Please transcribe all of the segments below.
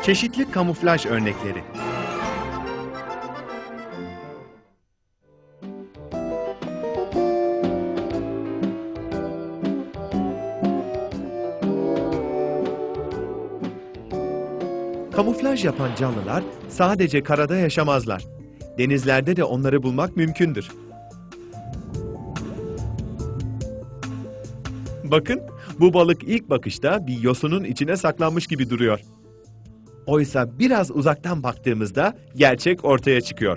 Çeşitli kamuflaj örnekleri. Kamuflaj yapan canlılar sadece karada yaşamazlar. Denizlerde de onları bulmak mümkündür. Bakın, bu balık ilk bakışta bir yosunun içine saklanmış gibi duruyor. Oysa biraz uzaktan baktığımızda gerçek ortaya çıkıyor.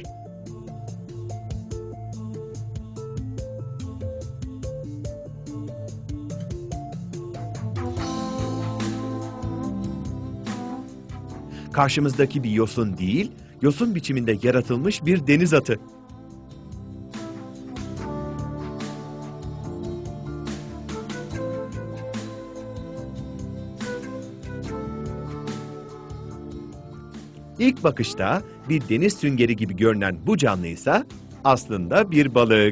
Karşımızdaki bir yosun değil, yosun biçiminde yaratılmış bir deniz atı. İlk bakışta bir deniz süngeri gibi görünen bu canlı ise aslında bir balık.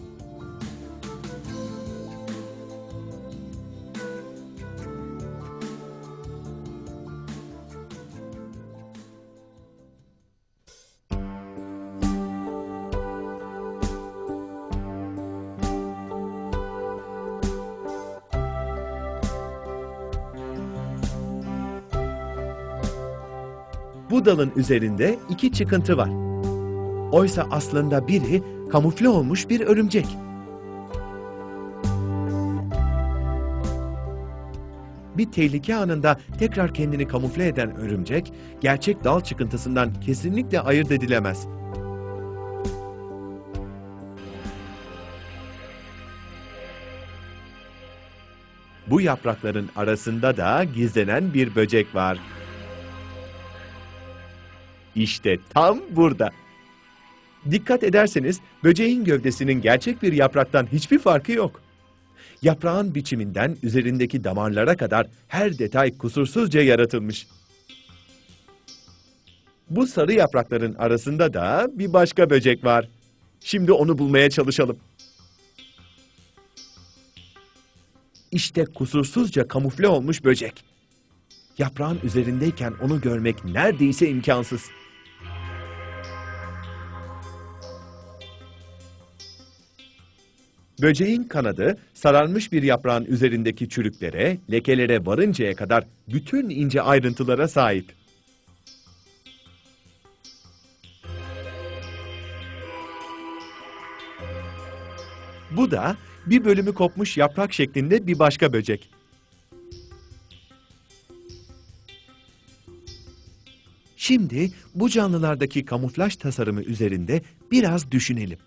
Bu dalın üzerinde iki çıkıntı var. Oysa aslında biri kamufle olmuş bir örümcek. Bir tehlike anında tekrar kendini kamufle eden örümcek, gerçek dal çıkıntısından kesinlikle ayırt edilemez. Bu yaprakların arasında da gizlenen bir böcek var. İşte tam burada. Dikkat ederseniz böceğin gövdesinin gerçek bir yapraktan hiçbir farkı yok. Yaprağın biçiminden üzerindeki damarlara kadar her detay kusursuzca yaratılmış. Bu sarı yaprakların arasında da bir başka böcek var. Şimdi onu bulmaya çalışalım. İşte kusursuzca kamufle olmuş böcek. Yaprağın üzerindeyken onu görmek neredeyse imkansız. Böceğin kanadı sararmış bir yaprağın üzerindeki çürüklere, lekelere varıncaya kadar bütün ince ayrıntılara sahip. Bu da bir bölümü kopmuş yaprak şeklinde bir başka böcek. Şimdi bu canlılardaki kamuflaj tasarımı üzerinde biraz düşünelim.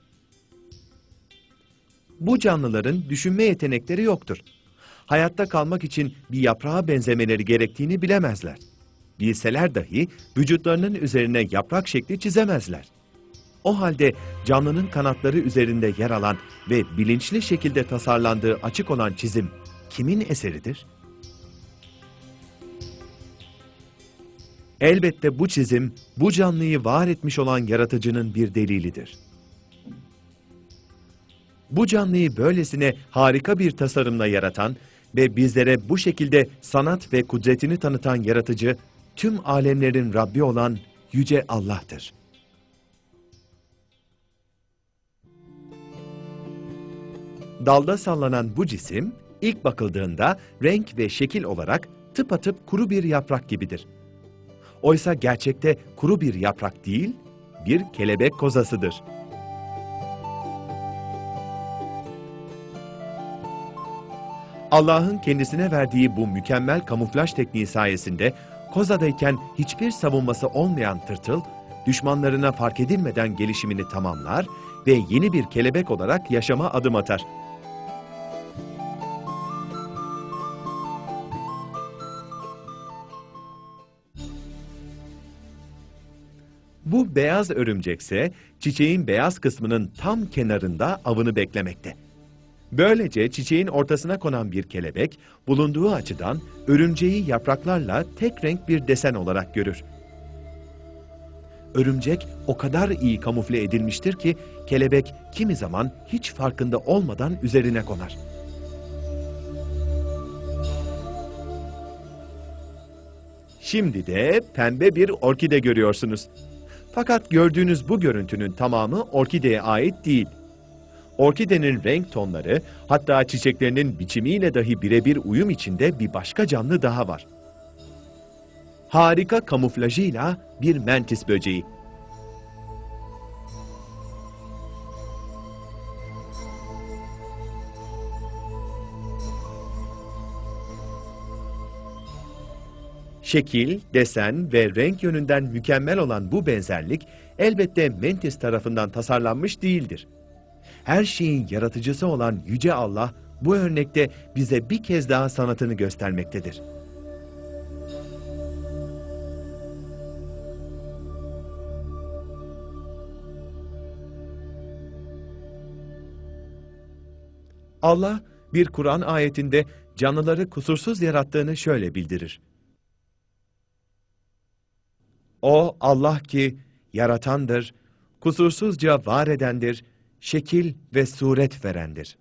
Bu canlıların düşünme yetenekleri yoktur. Hayatta kalmak için bir yaprağa benzemeleri gerektiğini bilemezler. Bilseler dahi vücutlarının üzerine yaprak şekli çizemezler. O halde canlının kanatları üzerinde yer alan ve bilinçli şekilde tasarlandığı açık olan çizim kimin eseridir? Elbette bu çizim, bu canlıyı var etmiş olan yaratıcının bir delilidir. Bu canlıyı böylesine harika bir tasarımla yaratan ve bizlere bu şekilde sanat ve kudretini tanıtan yaratıcı, tüm alemlerin Rabbi olan Yüce Allah'tır. Dalda sallanan bu cisim, ilk bakıldığında renk ve şekil olarak tıpatıp kuru bir yaprak gibidir. Oysa gerçekte kuru bir yaprak değil, bir kelebek kozasıdır. Allah'ın kendisine verdiği bu mükemmel kamuflaj tekniği sayesinde kozadayken hiçbir savunması olmayan tırtıl, düşmanlarına fark edilmeden gelişimini tamamlar ve yeni bir kelebek olarak yaşama adım atar. Bu beyaz örümcekse çiçeğin beyaz kısmının tam kenarında avını beklemekte. Böylece çiçeğin ortasına konan bir kelebek, bulunduğu açıdan örümceği yapraklarla tek renk bir desen olarak görür. Örümcek o kadar iyi kamufle edilmiştir ki kelebek kimi zaman hiç farkında olmadan üzerine konar. Şimdi de pembe bir orkide görüyorsunuz. Fakat gördüğünüz bu görüntünün tamamı orkideye ait değil. Orkidenin renk tonları, hatta çiçeklerinin biçimiyle dahi birebir uyum içinde bir başka canlı daha var. Harika kamuflajıyla bir mentis böceği. Şekil, desen ve renk yönünden mükemmel olan bu benzerlik elbette Mentis tarafından tasarlanmış değildir. Her şeyin yaratıcısı olan Yüce Allah bu örnekte bize bir kez daha sanatını göstermektedir. Allah bir Kur'an ayetinde canlıları kusursuz yarattığını şöyle bildirir. O Allah ki yaratandır, kusursuzca var edendir, şekil ve suret verendir.